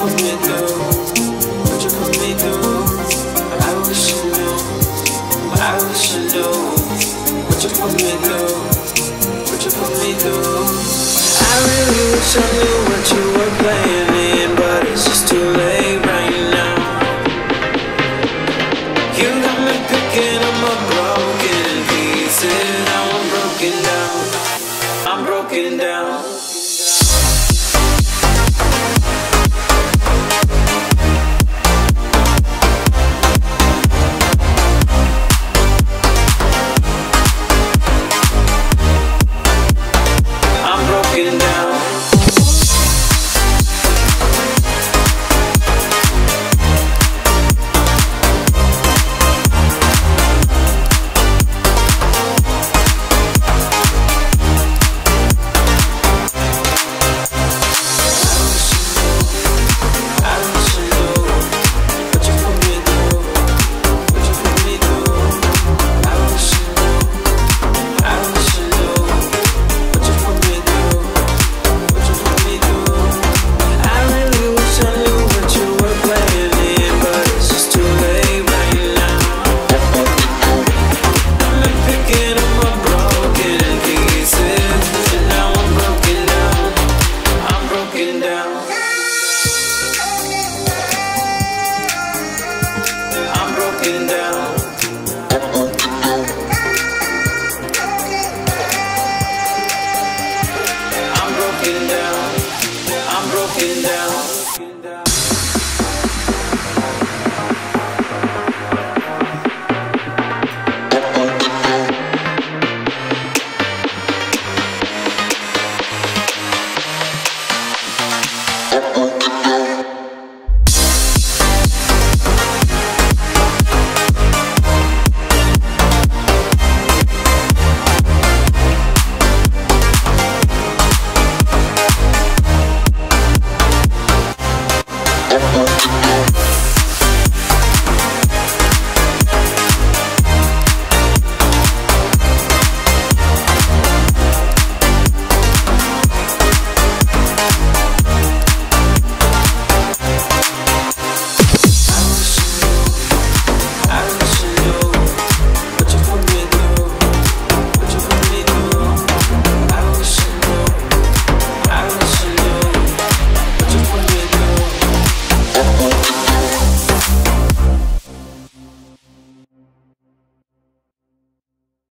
put me through? What you put me through? I wish you knew. I wish you knew. What you put me through? What you put me through? I really wish I knew what you were playing in, but it's just too late right now. You got me picking up my broken pieces. Now I'm broken down. I'm broken down.